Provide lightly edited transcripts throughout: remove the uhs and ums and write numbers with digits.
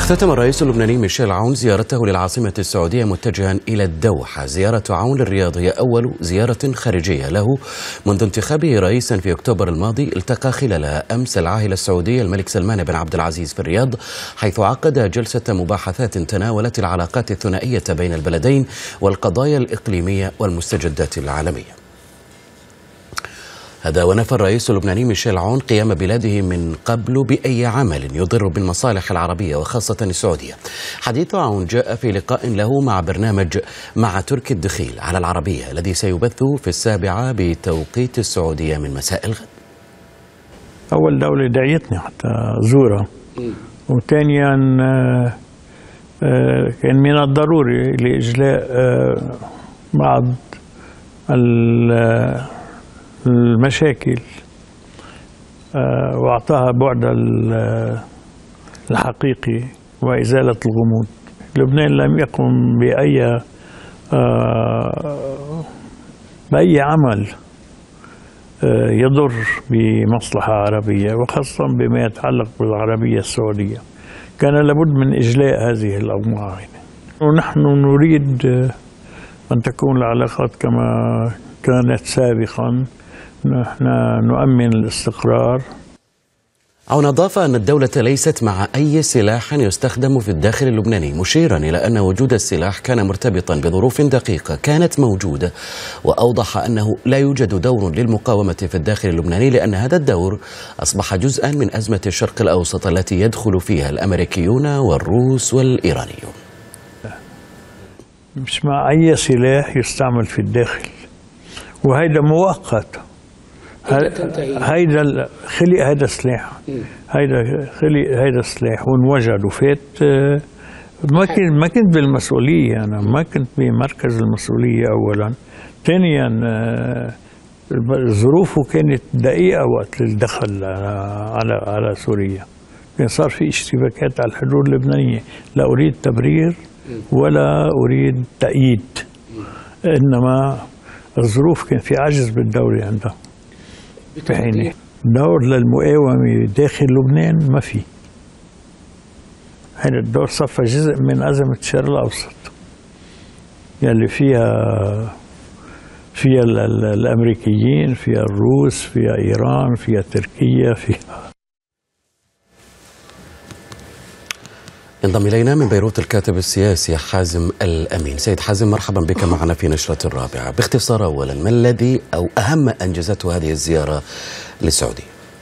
اختتم الرئيس اللبناني ميشيل عون زيارته للعاصمة السعودية متجها إلى الدوحة. زيارة عون للرياض هي أول زيارة خارجية له منذ انتخابه رئيسا في أكتوبر الماضي. التقى خلالها أمس العاهل السعودي الملك سلمان بن عبد العزيز في الرياض، حيث عقد جلسة مباحثات تناولت العلاقات الثنائية بين البلدين والقضايا الإقليمية والمستجدات العالمية. هذا ونفى الرئيس اللبناني ميشيل عون قيام بلاده من قبل بأي عمل يضر بالمصالح العربية وخاصة السعودية. حديث عون جاء في لقاء له مع برنامج مع تركي الدخيل على العربية الذي سيبث في 7 بتوقيت السعودية من مساء الغد. أول دولة دعيتني حتى زورها، وثانيا كان من الضروري لإجلاء بعض المشاكل وأعطاها بعد الحقيقي وإزالة الغموض. لبنان لم يقم بأي عمل يضر بمصلحة عربية، وخاصة بما يتعلق بالعربية السعودية. كان لابد من إجلاء هذه الأوضاع، ونحن نريد أن تكون العلاقات كما كانت سابقا. نحن نؤمن الاستقرار. عون أضاف أن الدولة ليست مع أي سلاح يستخدم في الداخل اللبناني، مشيرا إلى أن وجود السلاح كان مرتبطا بظروف دقيقة كانت موجودة، وأوضح أنه لا يوجد دور للمقاومة في الداخل اللبناني لأن هذا الدور أصبح جزءا من أزمة الشرق الأوسط التي يدخل فيها الأمريكيون والروس والإيرانيون. مش مع أي سلاح يستعمل في الداخل، وهيدا مؤقت. هيدا خلق هيدا سلاح، هيدا سلاح وانوجد وفات. ما كنت بالمسؤولية، أنا ما كنت بمركز المسؤولية أولا. ثانيا ظروفه كانت دقيقة وقت الدخل على سوريا. كان صار في اشتباكات على الحدود اللبنانية. لا أريد تبرير ولا أريد تأييد، إنما الظروف كان في عجز بالدولة عندها. بحين دور للمقاومة داخل لبنان ما في. هذا الدور صفى جزء من أزمة الشرق الأوسط يلي فيها الأمريكيين، فيها الروس، فيها إيران، فيها تركيا، فيها. ينضم إلينا من بيروت الكاتب السياسي حازم الأمين. سيد حازم، مرحبا بك معنا في نشرة الرابعة. باختصار أولا، ما الذي أو أهم أنجزته هذه الزيارة للسعودية؟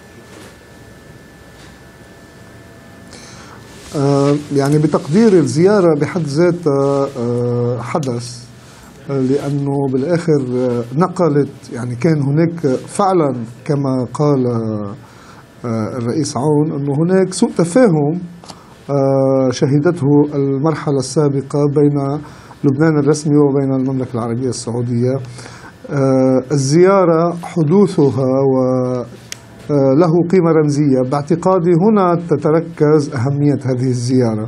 يعني بتقدير الزيارة بحد ذاتها حدث، لأنه بالآخر نقلت، يعني كان هناك فعلا كما قال الرئيس عون أنه هناك سوء تفاهم شهدته المرحلة السابقة بين لبنان الرسمي وبين المملكة العربية السعودية. الزيارة حدوثها وله قيمة رمزية باعتقادي. هنا تتركز أهمية هذه الزيارة،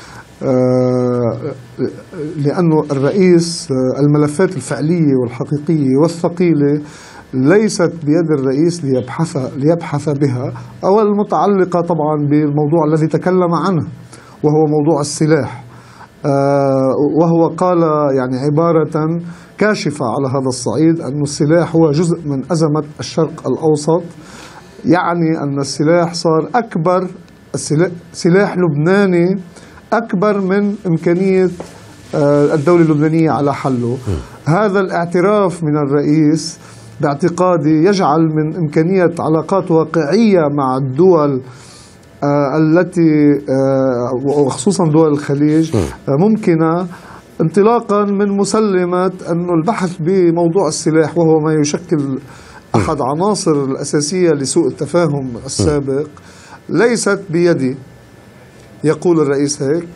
لأنه الرئيس الملفات الفعلية والحقيقية والثقيلة ليست بيد الرئيس ليبحث بها، أو المتعلقة طبعا بالموضوع الذي تكلم عنه وهو موضوع السلاح. وهو قال يعني عبارة كاشفة على هذا الصعيد أن السلاح هو جزء من أزمة الشرق الأوسط، يعني أن السلاح صار أكبر، سلاح لبناني أكبر من إمكانية الدولة اللبنانية على حله. هذا الاعتراف من الرئيس باعتقادي يجعل من إمكانية علاقات واقعية مع الدول التي وخصوصا دول الخليج ممكنة، انطلاقا من مسلمة أن البحث بموضوع السلاح، وهو ما يشكل أحد عناصر الأساسية لسوء التفاهم السابق، ليست بيدي، يقول الرئيس هيك.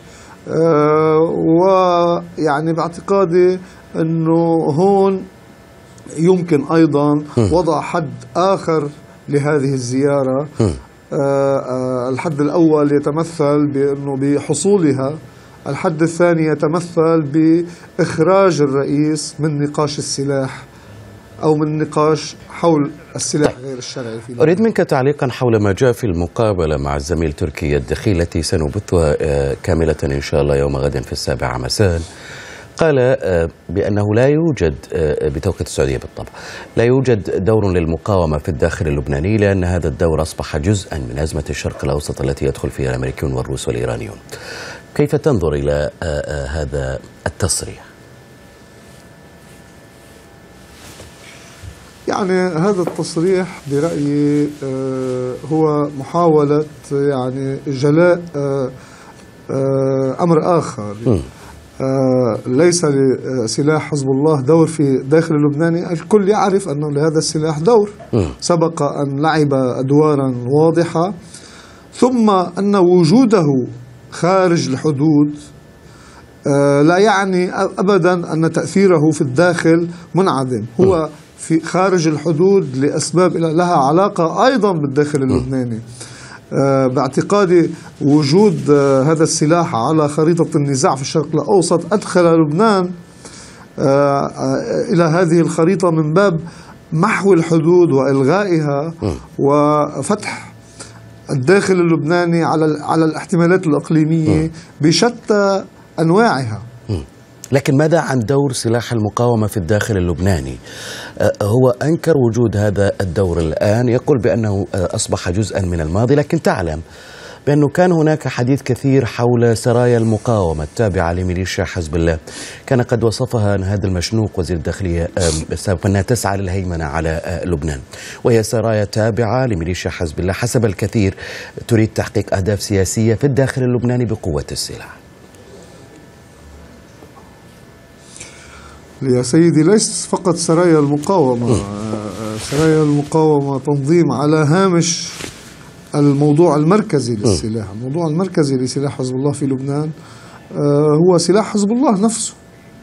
ويعني باعتقادي أنه هون يمكن أيضا وضع حد آخر لهذه الزيارة. الحد الأول يتمثل بأنه بحصولها، الحد الثاني يتمثل بإخراج الرئيس من نقاش السلاح أو من نقاش حول السلاح غير الشرعي في لبنان. أريد منك تعليقا حول ما جاء في المقابلة مع الزميل تركي الدخيل التي سنبثها كاملة إن شاء الله يوم غد في 7 مساء. قال بأنه لا يوجد بتوقيت السعودية بالطبع لا يوجد دور للمقاومة في الداخل اللبناني، لأن هذا الدور أصبح جزءا من أزمة الشرق الأوسط التي يدخل فيها الأمريكيون والروس والإيرانيون. كيف تنظر إلى هذا التصريح؟ يعني هذا التصريح برأيي هو محاولة يعني جلاء أمر آخر. ليس لسلاح حزب الله دور في داخل اللبناني. الكل يعرف أنه لهذا السلاح دور سبق أن لعب أدوارا واضحة، ثم أن وجوده خارج الحدود لا يعني أبدا أن تأثيره في الداخل منعدم. هو في خارج الحدود لأسباب لها علاقة أيضا بالداخل اللبناني. باعتقادي وجود هذا السلاح على خريطة النزاع في الشرق الأوسط أدخل لبنان إلى هذه الخريطة من باب محو الحدود وإلغائها وفتح الداخل اللبناني على الاحتمالات الإقليمية بشتى أنواعها. لكن ماذا عن دور سلاح المقاومة في الداخل اللبناني؟ هو أنكر وجود هذا الدور الآن، يقول بأنه أصبح جزءا من الماضي، لكن تعلم بأنه كان هناك حديث كثير حول سرايا المقاومة التابعة لميليشيا حزب الله. كان قد وصفها نهاد المشنوق وزير الداخلية سابقا أنها تسعى للهيمنة على لبنان، وهي سرايا تابعة لميليشيا حزب الله حسب الكثير تريد تحقيق أهداف سياسية في الداخل اللبناني بقوة السلاح. يا سيدي ليس فقط سرايا المقاومة. سرايا المقاومة تنظيم على هامش الموضوع المركزي للسلاح. الموضوع المركزي لسلاح حزب الله في لبنان هو سلاح حزب الله نفسه،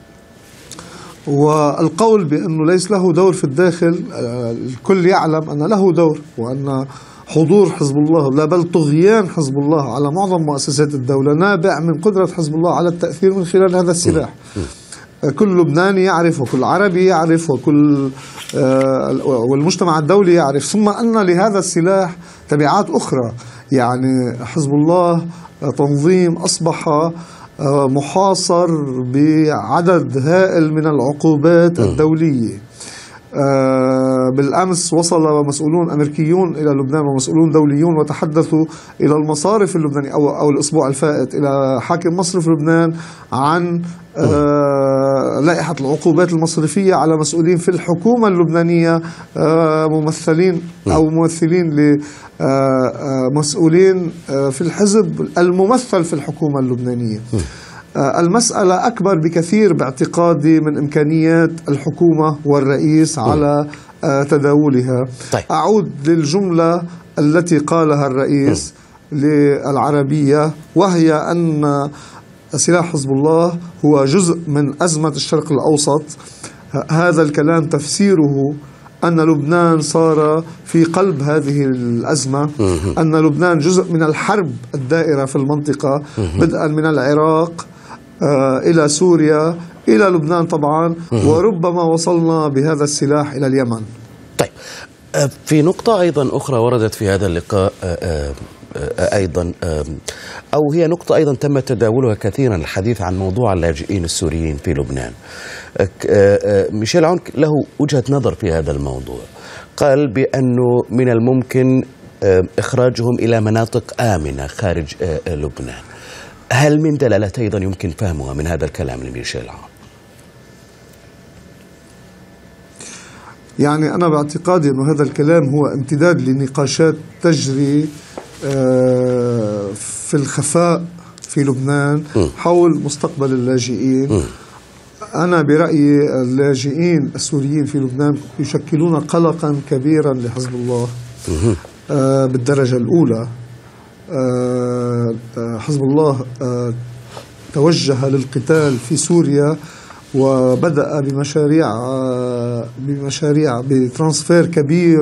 والقول بأنه ليس له دور في الداخل الكل يعلم أن له دور، وأن حضور حزب الله لا بل طغيان حزب الله على معظم مؤسسات الدولة نابع من قدرة حزب الله على التأثير من خلال هذا السلاح. كل لبناني يعرف، وكل عربي يعرف، وكل والمجتمع الدولي يعرف، ثم أن لهذا السلاح تبعات أخرى. يعني حزب الله تنظيم أصبح محاصر بعدد هائل من العقوبات الدولية. بالأمس وصل مسؤولون أمريكيون إلى لبنان ومسؤولون دوليون وتحدثوا إلى المصارف اللبنانية أو الأسبوع الفائت إلى حاكم مصرف لبنان عن لائحة العقوبات المصرفية على مسؤولين في الحكومة اللبنانية، ممثلين أو ممثلين لمسؤولين في الحزب الممثل في الحكومة اللبنانية. المسألة أكبر بكثير باعتقادي من إمكانيات الحكومة والرئيس على تداولها. طيب. أعود للجملة التي قالها الرئيس للعربية، وهي أن سلاح حزب الله هو جزء من أزمة الشرق الأوسط. هذا الكلام تفسيره أن لبنان صار في قلب هذه الأزمة، أن لبنان جزء من الحرب الدائرة في المنطقة، بدءا من العراق إلى سوريا إلى لبنان طبعا، وربما وصلنا بهذا السلاح إلى اليمن. طيب، في نقطة أيضا أخرى وردت في هذا اللقاء أيضا، أو هي نقطة أيضا تم تداولها كثيرا، الحديث عن موضوع اللاجئين السوريين في لبنان. ميشيل عون له وجهة نظر في هذا الموضوع، قال بأنه من الممكن إخراجهم إلى مناطق آمنة خارج لبنان. هل من دلالات أيضا يمكن فهمها من هذا الكلام لميشيل عون؟ يعني أنا باعتقادي أن هذا الكلام هو امتداد لنقاشات تجري في الخفاء في لبنان حول مستقبل اللاجئين. أنا برأيي اللاجئين السوريين في لبنان يشكلون قلقا كبيرا لحزب الله بالدرجة الأولى. حزب الله توجه للقتال في سوريا وبدأ بمشاريع بترانسفير كبير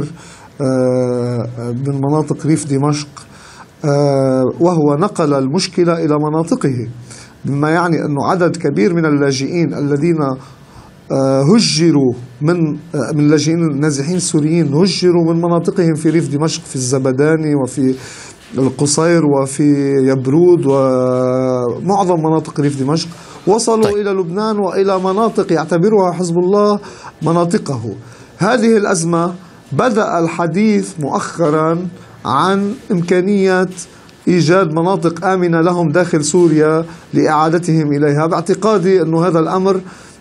من مناطق ريف دمشق، وهو نقل المشكلة إلى مناطقه، مما يعني أنه عدد كبير من اللاجئين الذين هجروا من اللاجئين النازحين السوريين، هجروا من مناطقهم في ريف دمشق، في الزبداني وفي القصير وفي يبرود ومعظم مناطق ريف دمشق، وصلوا إلى لبنان وإلى مناطق يعتبرها حزب الله مناطقه. هذه الأزمة بدأ الحديث مؤخرا عن إمكانية إيجاد مناطق آمنة لهم داخل سوريا لإعادتهم إليها، باعتقادي أن هذا الأمر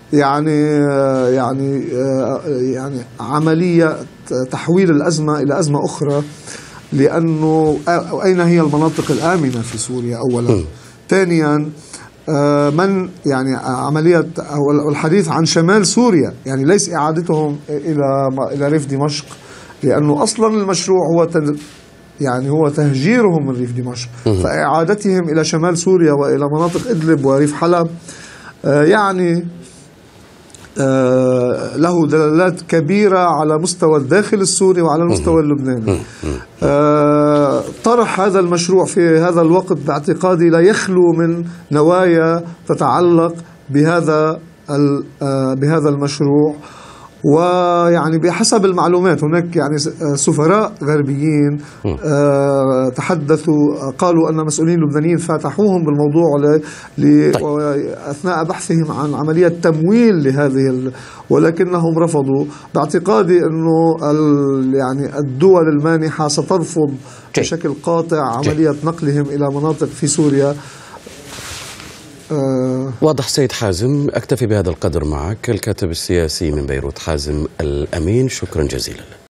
يعني عملية تحويل الأزمة إلى أزمة أخرى، لأنه أين هي المناطق الآمنة في سوريا أولا؟ ثانيا من يعني عملية أو الحديث عن شمال سوريا، يعني ليس إعادتهم إلى ريف دمشق، لأنه أصلا المشروع هو تهجيرهم من ريف دمشق، فإعادتهم إلى شمال سوريا وإلى مناطق إدلب وريف حلب يعني له دلالات كبيرة على مستوى الداخل السوري وعلى المستوى اللبناني. طرح هذا المشروع في هذا الوقت باعتقادي لا يخلو من نوايا تتعلق بهذا المشروع. ويعني بحسب المعلومات هناك يعني سفراء غربيين تحدثوا، قالوا أن مسؤولين لبنانيين فاتحوهم بالموضوع أثناء بحثهم عن عملية تمويل لهذه ولكنهم رفضوا. باعتقادي أنه يعني الدول المانحة سترفض بشكل قاطع عملية نقلهم إلى مناطق في سوريا. واضح سيد حازم. أكتفي بهذا القدر معك، الكاتب السياسي من بيروت حازم الأمين، شكرا جزيلا.